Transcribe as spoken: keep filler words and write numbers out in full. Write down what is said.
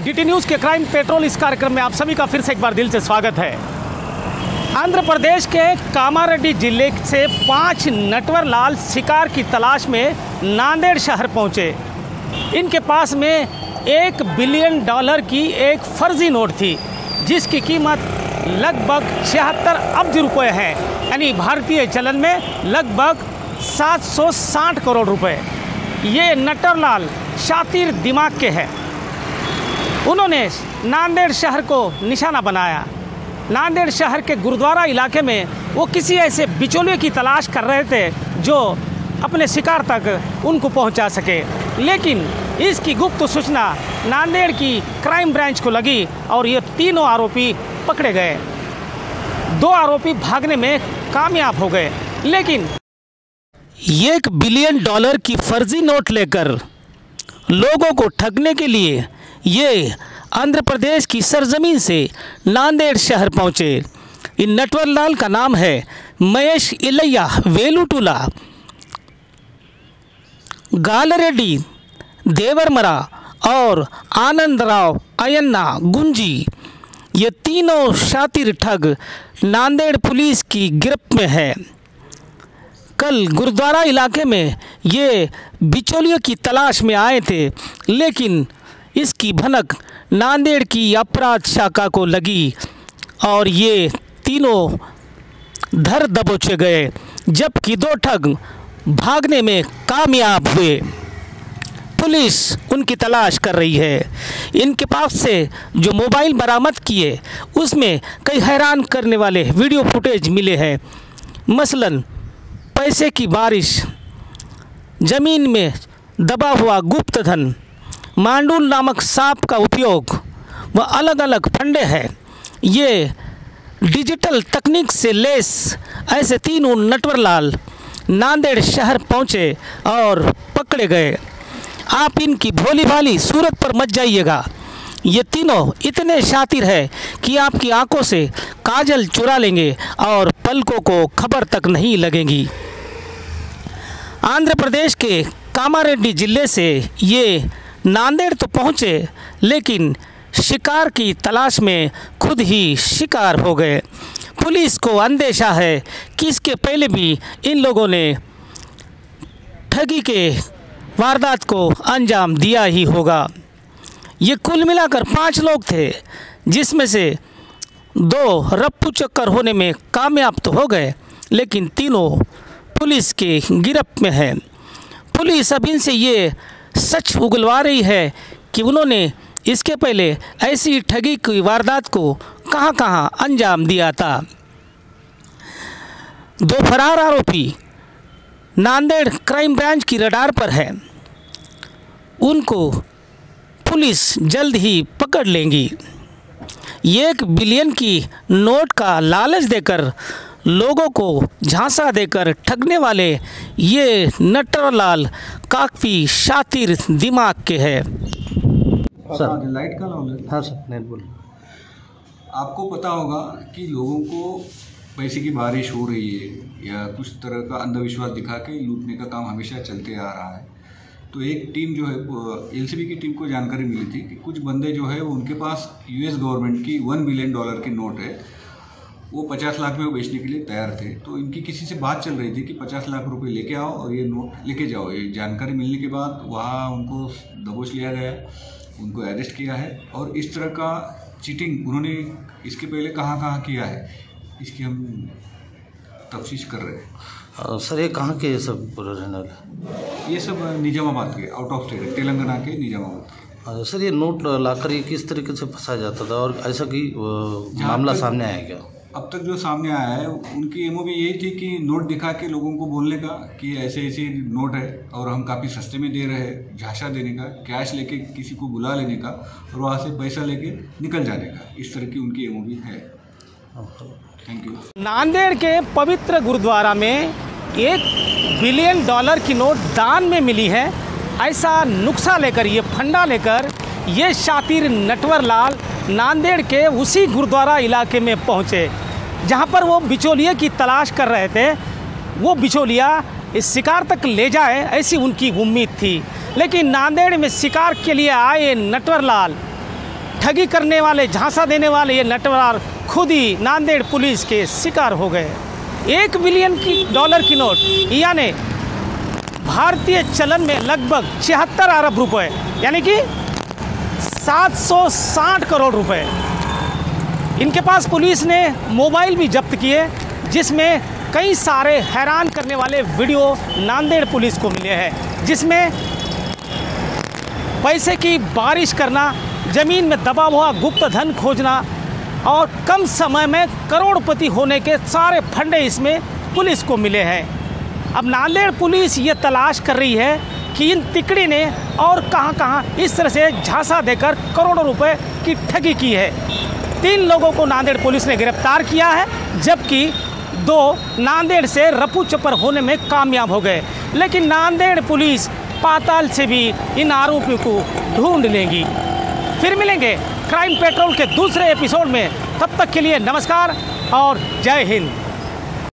DT news के crime patrol इस कार्यक्रम में आप सभी का फिर से एक बार दिल से स्वागत है। आंध्र प्रदेश के कामारेड्डी जिले से पांच नटवर लाल शिकार की तलाश में नांदेड़ शहर पहुंचे। इनके पास में एक बिलियन डॉलर की एक फर्जी नोट थी जिसकी कीमत लगभग छिहत्तर अब्ज रुपए है, यानी भारतीय चलन में लगभग सात सौ साठ करोड़ रुपए। ये नटवर लाल शातिर दिमाग के हैं। उन्होंने नांदेड़ शहर को निशाना बनाया। नांदेड़ शहर के गुरुद्वारा इलाके में वो किसी ऐसे बिचौलिए की तलाश कर रहे थे जो अपने शिकार तक उनको पहुंचा सके, लेकिन इसकी गुप्त सूचना नांदेड़ की क्राइम ब्रांच को लगी और ये तीनों आरोपी पकड़े गए। दो आरोपी भागने में कामयाब हो गए, लेकिन एक बिलियन डॉलर की फर्जी नोट लेकर लोगों को ठगने के लिए ये आंध्र प्रदेश की सरजमीन से नांदेड़ शहर पहुँचे। इन नटवर लाल का नाम है महेश इलैया वेलुटुला, गालरेड्डी देवरमरा और आनंदराव अयन्ना गुंजी। ये तीनों शातिर ठग नांदेड़ पुलिस की गिरफ्त में है। कल गुरुद्वारा इलाके में ये बिचौलियों की तलाश में आए थे, लेकिन इसकी भनक नांदेड़ की अपराध शाखा को लगी और ये तीनों धर दबोचे गए, जबकि दो ठग भागने में कामयाब हुए। पुलिस उनकी तलाश कर रही है। इनके पास से जो मोबाइल बरामद किए उसमें कई हैरान करने वाले वीडियो फुटेज मिले हैं। मसलन पैसे की बारिश, ज़मीन में दबा हुआ गुप्त धन, मांडूल नामक सांप का उपयोग व अलग अलग फंडे हैं। ये डिजिटल तकनीक से लेस ऐसे तीनों नटवर लाल नांदेड़ शहर पहुँचे और पकड़े गए। आप इनकी भोली भाली सूरत पर मत जाइएगा। ये तीनों इतने शातिर हैं कि आपकी आंखों से काजल चुरा लेंगे और पलकों को खबर तक नहीं लगेगी। आंध्र प्रदेश के कामारेड्डी जिले से ये नांदेड़ तो पहुँचे, लेकिन शिकार की तलाश में खुद ही शिकार हो गए। पुलिस को अंदेशा है कि इसके पहले भी इन लोगों ने ठगी के वारदात को अंजाम दिया ही होगा। ये कुल मिलाकर पांच लोग थे, जिसमें से दो रप्पू चक्कर होने में कामयाब तो हो गए, लेकिन तीनों पुलिस के गिरफ्त में है। पुलिस अब इनसे ये सच उगलवा रही है कि उन्होंने इसके पहले ऐसी ठगी की वारदात को कहां कहां अंजाम दिया था। दो फरार आरोपी नांदेड़ क्राइम ब्रांच की रडार पर है। उनको पुलिस जल्द ही पकड़ लेंगी। एक बिलियन की नोट का लालच देकर लोगों को झांसा देकर ठगने वाले ये नटवर लाल काफ़ी शातिर दिमाग के हैं। सर लाइट का लाओ। हाँ सर, नहीं बोल। आपको पता होगा कि लोगों को पैसे की बारिश हो रही है या कुछ तरह का अंधविश्वास दिखा के लूटने का काम हमेशा चलते आ रहा है। तो एक टीम जो है एलसीबी की टीम को जानकारी मिली थी कि कुछ बंदे जो है उनके पास यूएस गवर्नमेंट की वन बिलियन डॉलर की नोट है, वो पचास लाख में वो बेचने के लिए तैयार थे। तो इनकी किसी से बात चल रही थी कि पचास लाख रुपए लेके आओ और ये नोट लेके जाओ। ये जानकारी मिलने के बाद वहाँ उनको दबोच लिया गया, उनको अरेस्ट किया है। और इस तरह का चीटिंग उन्होंने इसके पहले कहाँ कहाँ किया है, इसकी हम तफ्तीश कर रहे हैं। सर ये कहाँ के ये सब रहने वाले? ये सब निजामाबाद के, आउट ऑफ स्टेट, तेलंगाना के निजामाबाद के। सर ये नोट लाकर ये किस तरीके से फंसाया जाता था और ऐसा कि मामला सामने आया क्या? अब तक जो सामने आया है उनकी एमओ भी यही थी कि नोट दिखा के लोगों को बोलने का कि ऐसे ऐसे नोट है और हम काफ़ी सस्ते में दे रहे हैं, झांसा देने का, कैश लेके किसी को बुला लेने का और वहाँ से पैसा लेके निकल जाने का। इस तरह की उनकी एमओ भी है। Thank you. नांदेड़ के पवित्र गुरुद्वारा में एक बिलियन डॉलर की नोट दान में मिली है, ऐसा नुक्सा लेकर, ये फंडा लेकर ये शातिर नटवर लाल नांदेड़ के उसी गुरुद्वारा इलाके में पहुँचे जहाँ पर वो बिचौलिए की तलाश कर रहे थे। वो बिचौलिया इस शिकार तक ले जाए ऐसी उनकी उम्मीद थी, लेकिन नांदेड़ में शिकार के लिए आए नटवर लाल ठगी करने वाले, झांसा देने वाले ये नटवर खुद ही नांदेड़ पुलिस के शिकार हो गए। एक बिलियन की डॉलर की नोट यानी भारतीय चलन में लगभग छिहत्तर अरब रुपए यानी कि सात सौ साठ करोड़ रुपए। इनके पास पुलिस ने मोबाइल भी जब्त किए, जिसमें कई सारे हैरान करने वाले वीडियो नांदेड़ पुलिस को मिले हैं, जिसमें पैसे की बारिश करना, ज़मीन में दबा हुआ गुप्त धन खोजना और कम समय में करोड़पति होने के सारे फंडे इसमें पुलिस को मिले हैं। अब नांदेड़ पुलिस ये तलाश कर रही है कि इन तिकड़ी ने और कहां कहां इस तरह से झांसा देकर करोड़ों रुपए की ठगी की है। तीन लोगों को नांदेड़ पुलिस ने गिरफ्तार किया है, जबकि दो नांदेड़ से रफू चप्पर होने में कामयाब हो गए। लेकिन नांदेड़ पुलिस पाताल से भी इन आरोपियों को ढूंढ लेगी। फिर मिलेंगे क्राइम पेट्रोल के दूसरे एपिसोड में। तब तक के लिए नमस्कार और जय हिंद।